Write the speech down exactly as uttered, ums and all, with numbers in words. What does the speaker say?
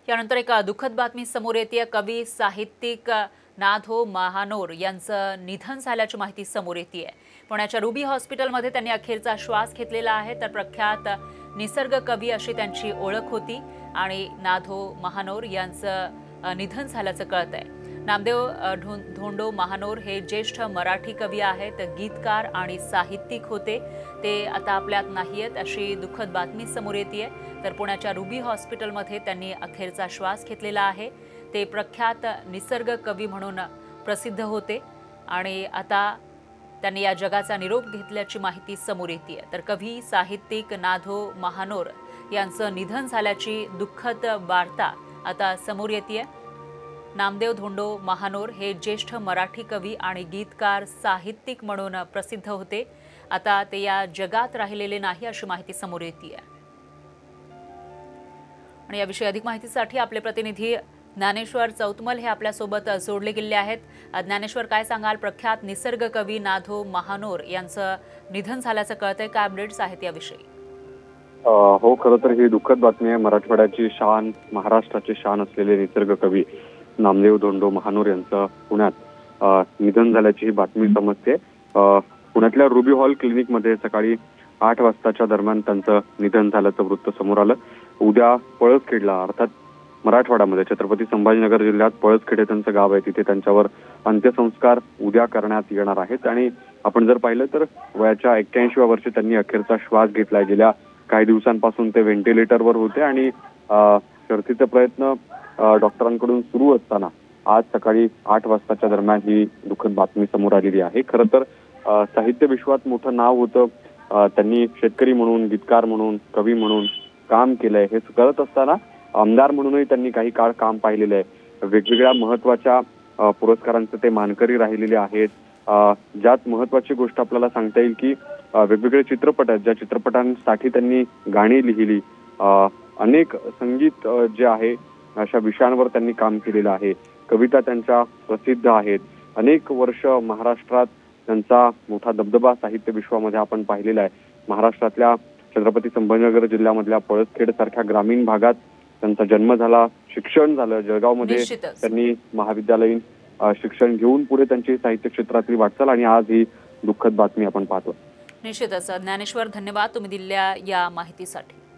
यानंतर एक दुःखद बातमी समोर येते। कवी साहित्यिक नाधो महानोर यांचं निधन झाल्याची माहिती समोर येते। पुण्याच्या रुबी हॉस्पिटलमध्ये त्यांनी अखेरचा श्वास घेतलेला आहे। तर प्रख्यात निसर्ग कवी अशी त्यांची ओळख होती आणि नाधो महानोर यांचं निधन झाल्याचं कळतंय। नामदेव धोंडो महानोर हे ज्येष्ठ मराठी कवी आहेत, गीतकार आणि साहित्यिक होते। ते आता आपल्यात नाहीयेत अशी दुःखद बातमी समोर येते। तर पुण्याच्या रुबी हॉस्पिटलमध्ये त्यांनी अखेरचा श्वास घेतलेला आहे। ते प्रख्यात निसर्ग कवी म्हणून प्रसिद्ध होते आणि आता त्यांनी या जगाचा निरोप घेतल्याची माहिती समोर येते। तर कवी साहित्यिक नाधो महानोर यांचं निधन झाल्याची दुःखद वार्ता आता समोर येते। नामदेव धोंडो महानोर हे ज्येष्ठ मराठी कवी आणि गीतकार साहित्यिक म्हणून प्रसिद्ध होते। आता ते या जगात राहिलेले नाही अशी माहिती समोर येते। आणि याविषयी अधिक माहितीसाठी आपले प्रतिनिधी ज्ञानेश्वर चौतमल हे आपल्या सोबत जोडले गेले आहेत। ज्ञानेश्वर, काय सांगाल? प्रख्यात निसर्ग कवी नाधो महानोर यांचं निधन झाल्याचं कळतंय, काय अपडेट्स आहेत याविषयी? हो, खरं तर ही दुःखद बातमी आहे। मराठवाड्याची शान, महाराष्ट्राची शान असलेले निसर्ग कवी नामदेव धोंडो महानोर यांचं पुण्यात निधन झाल्याची ही बातमी समजते। पुण्यातल्या रुबी हॉल क्लिनिकमध्ये सकाळी आठ वाजताच्या दरम्यान त्यांचं निधन झाल्याचं वृत्त समोर आलं। उद्या पळसखेडला, अर्थात मराठवाड्यामध्ये छत्रपती संभाजीनगर जिल्ह्यात पळसखेड हे त्यांचं गाव आहे, तिथे त्यांच्यावर अंत्यसंस्कार उद्या करण्यात येणार आहेत। आणि आपण जर पाहिलं तर वयाच्या एक्क्याऐंशीव्या वर्षी त्यांनी अखेरचा श्वास घेतलाय। गेल्या काही दिवसांपासून ते व्हेंटिलेटरवर होते आणि शर्थीचे प्रयत्न डॉक्टरांकडून सुरू असताना आज सकाळी आठ वाजताच्या दरम्यान ही दुःखद बातमी समोर आलेली आहे। खरं तर साहित्य विश्वात मोठं नाव होतं। त्यांनी शेतकरी म्हणून, गीतकार म्हणून, कवी म्हणून काम केलंय। हे करत असताना आमदार म्हणूनही त्यांनी काही काळ काम पाहिलेलं आहे। वेगवेगळ्या महत्वाच्या पुरस्कारांचे ते मानकरी राहिलेले आहेत। ज्यात महत्वाची गोष्ट आपल्याला सांगता येईल की वेगवेगळे चित्रपट आहेत, ज्या चित्रपटांसाठी त्यांनी गाणी लिहिली, अनेक संगीत जे आहे अशा विषयांवर त्यांनी काम केलेलं आहे। कविता त्यांच्या प्रसिद्ध आहेत। अनेक वर्ष महाराष्ट्रात त्यांचा मोठा दबदबा साहित्य विश्वामध्ये आपण पाहिलेला आहे। महाराष्ट्रातल्या छत्रपती संभाजीनगर जिल्ह्यामधल्या पळसखेड सारख्या ग्रामीण भागात त्यांचा जन्म झाला, शिक्षण झालं। जळगावमध्ये त्यांनी महाविद्यालयीन शिक्षण घेऊन पुढे त्यांची साहित्य क्षेत्रातली वाटचाल आणि आज ही दुःखद बातमी आपण पाहतो। निश्चितच ज्ञानेश्वर, धन्यवाद तुम्ही दिलेल्या या माहितीसाठी।